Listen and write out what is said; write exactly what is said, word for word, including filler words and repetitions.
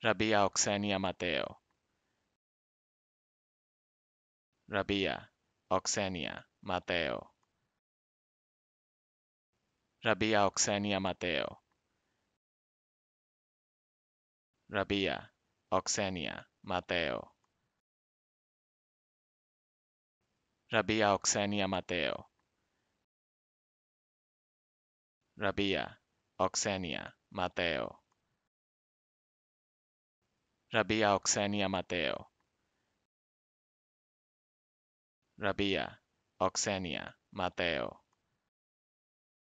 Rabia Oxenia Mateo. Rabia Oxenia Mateo. Rabia Oxenia Mateo. Rabia Oxenia Mateo. Rabia Oxenia Mateo. Rabia Oxenia Mateo. Rabia Oxenia Mateo. Rabia Oxenia Mateo.